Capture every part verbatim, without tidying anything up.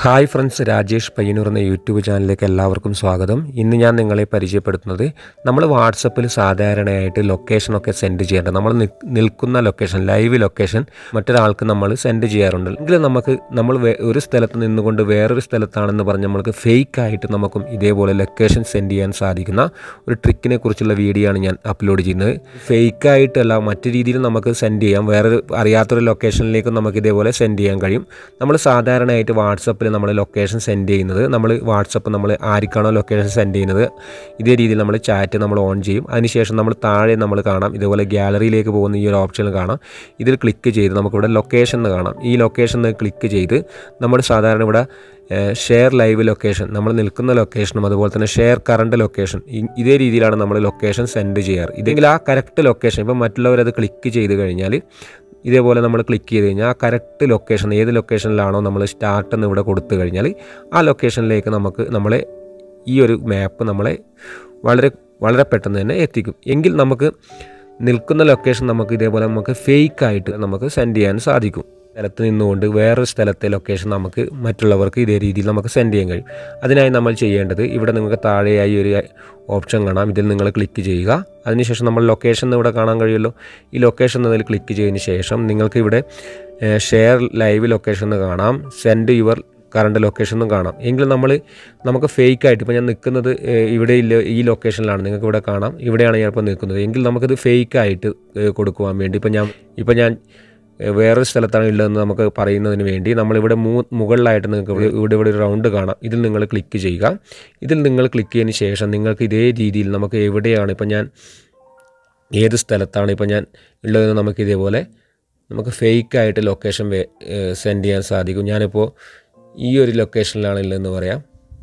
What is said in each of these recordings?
Hi friends, Rajesh Payyanur എന്ന YouTube ചാനലിലേക്ക് എല്ലാവർക്കും സ്വാഗതം. ഇന്ന് ഞാൻ നിങ്ങളെ പരിചയപ്പെടുത്തുന്നത് നമ്മൾ വാട്സപ്പിൽ സാധാരണയായിട്ട് ലൊക്കേഷനൊക്കെ സെൻഡ് ചെയ്യാറുണ്ട്. നമ്മൾ നിൽക്കുന്ന ലൊക്കേഷൻ, ലൈവ് ലൊക്കേഷൻ മറ്റൊരാൾക്ക് നമ്മൾ സെൻഡ് ചെയ്യാറുണ്ട്. എങ്കിലും നമുക്ക് നമ്മൾ ഒരു സ്ഥലത്ത് നിന്നുകൊണ്ട് വേറൊരു സ്ഥലത്താണെന്ന് പറഞ്ഞ് നമ്മൾക്ക് ഫേക്കായിട്ട് നമുക്കും ഇതേപോലെ ലൊക്കേഷൻ സെൻഡ് ചെയ്യാൻ സാധിക്കുന്ന ഒരു ട്രിക്കിനെ കുറിച്ചുള്ള വീഡിയോ ആണ് ഞാൻ അപ്ലോഡ് ചെയ്യുന്നത്. ഫേക്കായിട്ടല്ല, മറ്റു രീതിയിൽ നമുക്ക് സെൻഡ് ചെയ്യാം. വേറൊരു അറിയാത്തൊരു ലൊക്കേഷനിലേക്കും നമുക്ക് ഇതേപോലെ സെൻഡ് ചെയ്യാൻ കഴിയും. നമ്മൾ സാധാരണയായിട്ട് വാട്സപ്പിൽ നമ്മൾ ലൊക്കേഷൻ സെൻഡ് ചെയ്യുന്നത്, നമ്മൾ വാട്സപ്പ് നമ്മൾ ആർക്കാണോ ലൊക്കേഷൻ സെൻഡ് ചെയ്യുന്നത് ഇതേ രീതിയിൽ നമ്മൾ ചാറ്റ് നമ്മൾ ഓൺ ചെയ്യും. അതിനുശേഷം നമ്മൾ താഴെ നമ്മൾ കാണാം ഇതുപോലെ ഗാലറിയിലേക്ക് പോകുന്ന ഈ ഒരു ഓപ്ഷൻ കാണാം. ഇതിൽ ക്ലിക്ക് ചെയ്ത് നമുക്കിവിടെ ലൊക്കേഷൻ എന്ന് കാണാം. ഈ ലൊക്കേഷൻ ക്ലിക്ക് ചെയ്ത് നമ്മൾ സാധാരണ ഇവിടെ ഷെയർ ലൈവ് ലൊക്കേഷൻ, നമ്മൾ നിൽക്കുന്ന ലൊക്കേഷനും അതുപോലെ തന്നെ ഷെയർ കറണ്ട് ലൊക്കേഷൻ, ഇതേ രീതിയിലാണ് നമ്മൾ ലൊക്കേഷൻ സെൻഡ് ചെയ്യാറ്. ഇതെങ്കിൽ ആ കറക്റ്റ് ലൊക്കേഷൻ ഇപ്പം മറ്റുള്ളവരത് ക്ലിക്ക് ചെയ്ത് കഴിഞ്ഞാൽ ഇതേപോലെ നമ്മൾ ക്ലിക്ക് ചെയ്ത് കഴിഞ്ഞാൽ ആ കറക്റ്റ് ലൊക്കേഷൻ ഏത് ലൊക്കേഷനിലാണോ നമ്മൾ സ്റ്റാർട്ട് എന്ന് ഇവിടെ കൊടുത്തു കഴിഞ്ഞാൽ ആ ലൊക്കേഷനിലേക്ക് നമുക്ക് നമ്മളെ ഈ ഒരു മാപ്പ് നമ്മളെ വളരെ വളരെ പെട്ടെന്ന് തന്നെ എത്തിക്കും. എങ്കിൽ നമുക്ക് നിൽക്കുന്ന ലൊക്കേഷൻ നമുക്ക് ഇതേപോലെ നമുക്ക് ഫേക്കായിട്ട് നമുക്ക് സെൻഡ് ചെയ്യാൻ സാധിക്കും. സ്ഥലത്ത് നിന്നുകൊണ്ട് വേറൊരു സ്ഥലത്തെ ലൊക്കേഷൻ നമുക്ക് മറ്റുള്ളവർക്ക് ഇതേ രീതിയിൽ നമുക്ക് സെൻഡ് ചെയ്യാൻ കഴിയും. അതിനായി നമ്മൾ ചെയ്യേണ്ടത്, ഇവിടെ നിങ്ങൾക്ക് താഴെയായി ഒരു ഓപ്ഷൻ കാണാം. ഇതിൽ നിങ്ങൾ ക്ലിക്ക് ചെയ്യുക. അതിനുശേഷം നമ്മൾ ലൊക്കേഷൻ ഇവിടെ കാണാൻ കഴിയുമല്ലോ. ഈ ലൊക്കേഷൻ എന്നതിൽ ക്ലിക്ക് ചെയ്തതിന് ശേഷം നിങ്ങൾക്ക് ഇവിടെ ഷെയർ ലൈവ് ലൊക്കേഷൻ എന്ന് കാണാം, സെൻഡ് യുവർ കറണ്ട് ലൊക്കേഷൻ എന്നും കാണാം. എങ്കിൽ നമ്മൾ നമുക്ക് ഫേക്കായിട്ട്, ഇപ്പോൾ ഞാൻ നിൽക്കുന്നത് ഇവിടെ ഇല്ല, ഈ ലൊക്കേഷനിലാണ്, നിങ്ങൾക്ക് ഇവിടെ കാണാം, ഇവിടെയാണ് ഞാൻ ഇപ്പോൾ നിൽക്കുന്നത്. എങ്കിൽ നമുക്കിത് ഫേക്കായിട്ട് കൊടുക്കുവാൻ വേണ്ടി ഇപ്പം ഞാൻ ഇപ്പം ഞാൻ വേറൊരു സ്ഥലത്താണ് ഉള്ളതെന്ന് നമുക്ക് പറയുന്നതിന് വേണ്ടി നമ്മളിവിടെ മൂ മുകളിലായിട്ട് നിങ്ങൾക്ക് ഇവിടെ ഇവിടെ ഒരു റൗണ്ട് കാണാം. ഇതിൽ നിങ്ങൾ ക്ലിക്ക് ചെയ്യുക. ഇതിൽ നിങ്ങൾ ക്ലിക്ക് ചെയ്തതിന് ശേഷം നിങ്ങൾക്ക് ഇതേ രീതിയിൽ നമുക്ക് എവിടെയാണ് ഇപ്പം ഞാൻ ഏത് സ്ഥലത്താണ് ഇപ്പം ഞാൻ ഉള്ളതെന്ന് നമുക്ക് ഇതേപോലെ നമുക്ക് ഫേക്കായിട്ട് ലൊക്കേഷൻ സെൻഡ് ചെയ്യാൻ സാധിക്കും. ഞാനിപ്പോൾ ഈ ഒരു ലൊക്കേഷനിലാണ് ഉള്ളതെന്ന് പറയാം.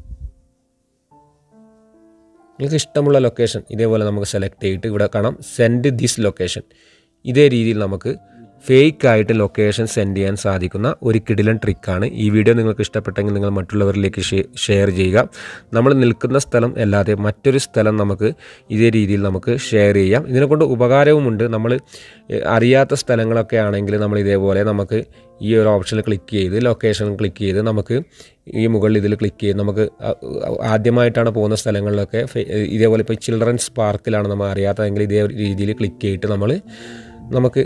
നിങ്ങൾക്ക് ഇഷ്ടമുള്ള ലൊക്കേഷൻ ഇതേപോലെ നമുക്ക് സെലക്ട് ചെയ്തിട്ട് ഇവിടെ കാണാം സെൻഡ് ദിസ് ലൊക്കേഷൻ. ഇതേ രീതിയിൽ നമുക്ക് ഫേക്കായിട്ട് ലൊക്കേഷൻ സെൻഡ് ചെയ്യാൻ സാധിക്കുന്ന ഒരു കിടിലൻ ട്രിക്കാണ്. ഈ വീഡിയോ നിങ്ങൾക്ക് ഇഷ്ടപ്പെട്ടെങ്കിൽ നിങ്ങൾ മറ്റുള്ളവരിലേക്ക് ഷെയർ ചെയ്യുക. നമ്മൾ നിൽക്കുന്ന സ്ഥലം അല്ലാതെ മറ്റൊരു സ്ഥലം നമുക്ക് ഇതേ രീതിയിൽ നമുക്ക് ഷെയർ ചെയ്യാം. ഇതിനെക്കൊണ്ട് ഉപകാരവുമുണ്ട്. നമ്മൾ അറിയാത്ത സ്ഥലങ്ങളൊക്കെ ആണെങ്കിൽ നമ്മൾ ഇതേപോലെ നമുക്ക് ഈ ഒരു ഓപ്ഷനിൽ ക്ലിക്ക് ചെയ്ത് ലൊക്കേഷൻ ക്ലിക്ക് ചെയ്ത് നമുക്ക് ഈ മുകളിൽ ഇതിൽ ക്ലിക്ക് ചെയ്ത് നമുക്ക് ആദ്യമായിട്ടാണ് പോകുന്ന സ്ഥലങ്ങളിലൊക്കെ ഇതേപോലെ ഇപ്പോൾ ചിൽഡ്രൻസ് പാർക്കിലാണ് നമ്മൾ അറിയാത്തതെങ്കിൽ ഇതേ രീതിയിൽ ക്ലിക്ക് ചെയ്തിട്ട് നമ്മൾ നമുക്ക്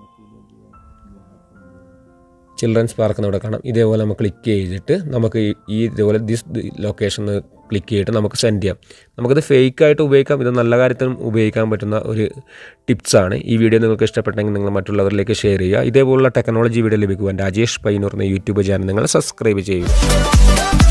ചിൽഡ്രൻസ് പാർക്ക് എന്ന് ഇവിടെ കാണാം. ഇതേപോലെ നമുക്ക് ക്ലിക്ക് ചെയ്തിട്ട് നമുക്ക് ഈ ഇതേപോലെ ദിസ് ലൊക്കേഷൻ ക്ലിക്ക് ചെയ്തിട്ട് നമുക്ക് സെൻഡ് ചെയ്യാം. നമുക്കിത് ഫേക്കായിട്ട് ഉപയോഗിക്കാം. ഇത് നല്ല കാര്യത്തിനും ഉപയോഗിക്കാൻ പറ്റുന്ന ഒരു ടിപ്സാണ്. ഈ വീഡിയോ നിങ്ങൾക്ക് ഇഷ്ടപ്പെട്ടെങ്കിൽ നിങ്ങൾ മറ്റുള്ളവരിലേക്ക് ഷെയർ ചെയ്യുക. ഇതേപോലുള്ള ടെക്നോളജി വീഡിയോ ലഭിക്കുവാൻ രാജേഷ് പയ്യന്നൂർ എന്ന യൂട്യൂബ് ചാനൽ നിങ്ങൾ സബ്സ്ക്രൈബ് ചെയ്യുക.